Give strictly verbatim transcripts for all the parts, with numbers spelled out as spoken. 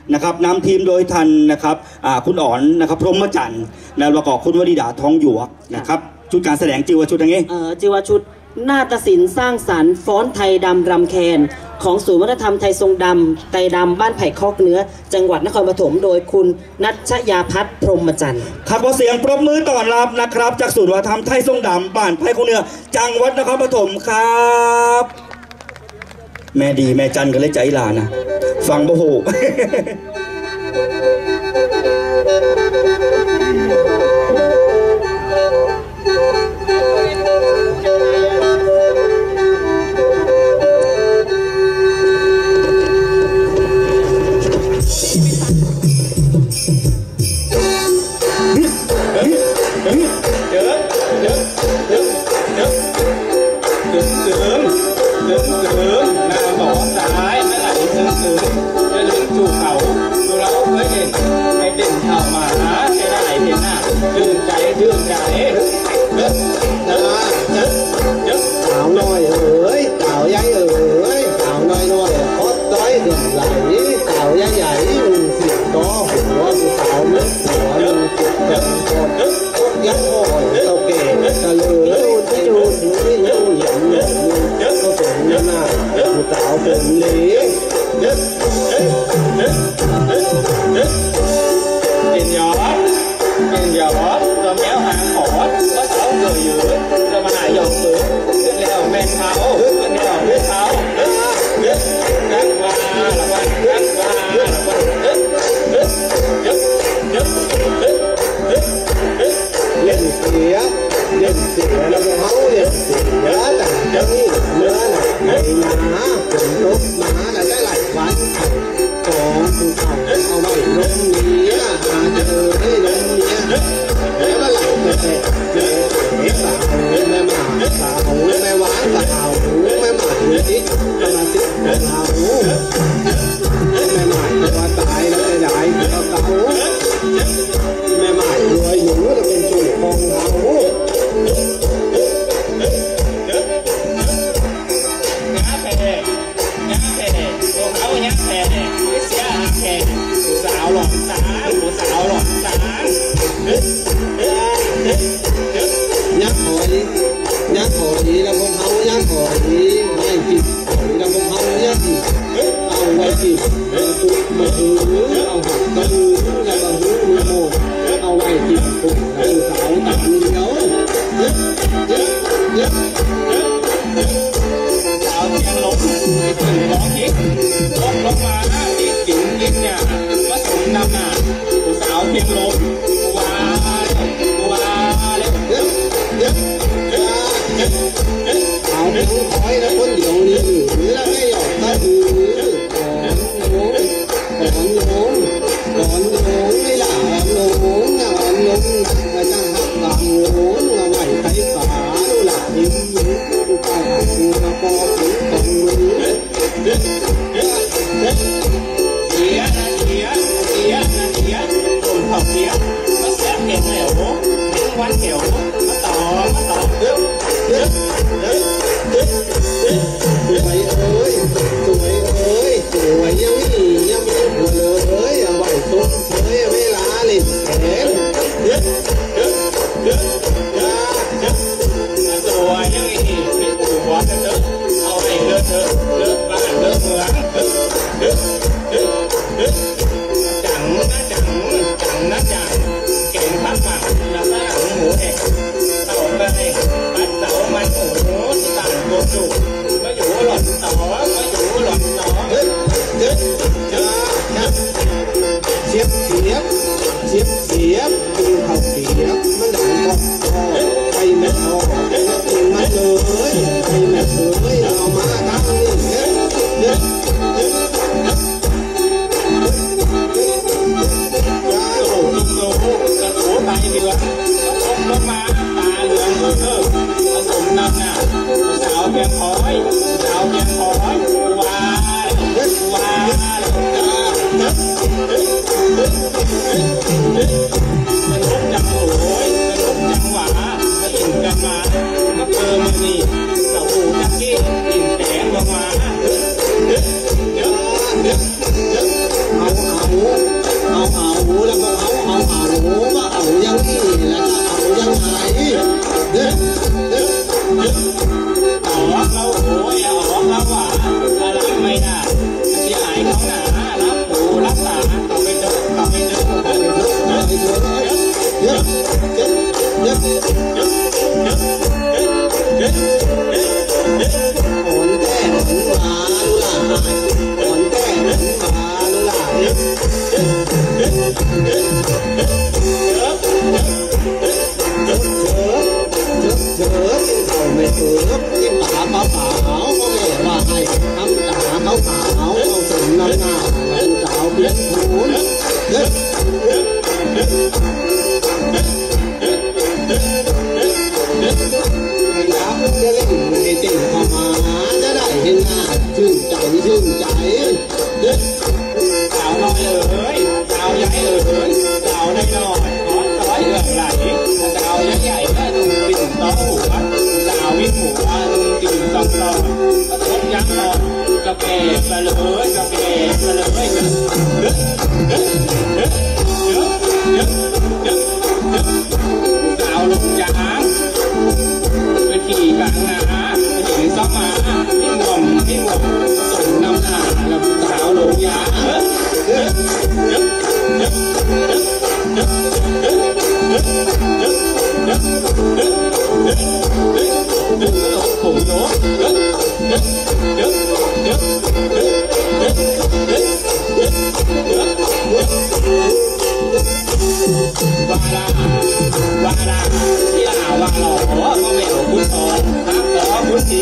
นะครับนำทีมโดยทันนะครับคุณอ๋อนนะครับพรหมจันทร์และประกอบคุณวริดาทองหยวกนะครับชุดการแสดงจิวชุดอย่างนี้เออจิวชุดนาฏศิลป์สร้างสรรค์ฟ้อนไทยดำรำแคนของศูนย์วัฒนธรรมไทยทรงดำไทยดำบ้านไผ่คอกเนื้อจังหวัดนครปฐมโดยคุณนัชยาพัฒน์พรหมจันทร์ครับขอเสียงปรบมือต้อนรับนะครับจากศูนย์วัฒนธรรมไทยทรงดำบ้านไผ่คอกเนื้อจังหวัดนครปฐมครับแม่ดีแม่จันกันเลยใจลานะฟังบ่โหเอาเอาสาวเอาสมน้ำหน้าเป็นสาวเพียรหูนเด็ดอยากจะเล่นในติ่งเข้ามาจะได้เห็นหน้าชื่นใจชื่นใจสาวน้อยเอ๋ยสาวใหญ่เอ๋ยสาวน้อยน้อยน้อยน้อยเอ๋ยไหลสาวใหญ่ใหญ่ก็นุ่งปิ่นโตหัวสาววิ่งหัวนุ่งติ่งสองต่อผสมยักษ์ต่อกระเป๋กระเลยกระเป๋กระเลยสาวลงยางไปขี่กลางนาไปถึงซ้อมมาที่งอมที่งอมส่งน้ำหน้าแล้วสาวลงยางผมโน้วาลาวาลาที่ลาวาหล่อมาแมวคุณทองฮักต่อคุณดี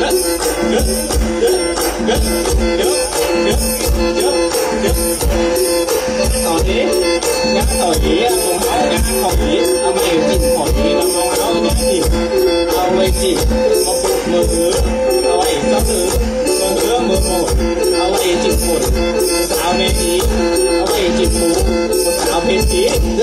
ต่อนี้ยักษ์ต่อนี้ของเขายักษ์ของนี้เอามาเอวจิตของนี้มาของเขาเนี่ยจิเอาไว้จิมาปลุกมือถือเอาไว้ซับถือมือเถือมือหมดเอาไว้จิตหมดสาวเมธีเอาไว้จิตหมูสาวเพชรสี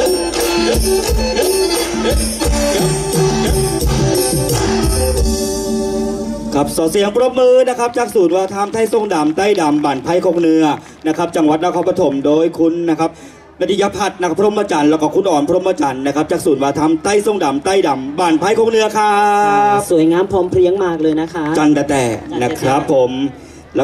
ครับสอเสียงปรบมือนะครับจากศูนย์วัฒนธรรมไทยทรงดำใต้ดำบ้านไผ่คงเนื้อนะครับจังหวัดนครปฐมโดยคุณนะครับนดิยพัฒน์นะครับพรหมจันทร์แล้วก็คุณอ่อนพรหมจันทร์นะครับจากศูนย์วัฒนธรรมใต้ทรงดำใต้ดำบ้านไผ่คงเนื้อครับสวยงามพร้อมเพรียงมากเลยนะคะจันแต่นะครับผม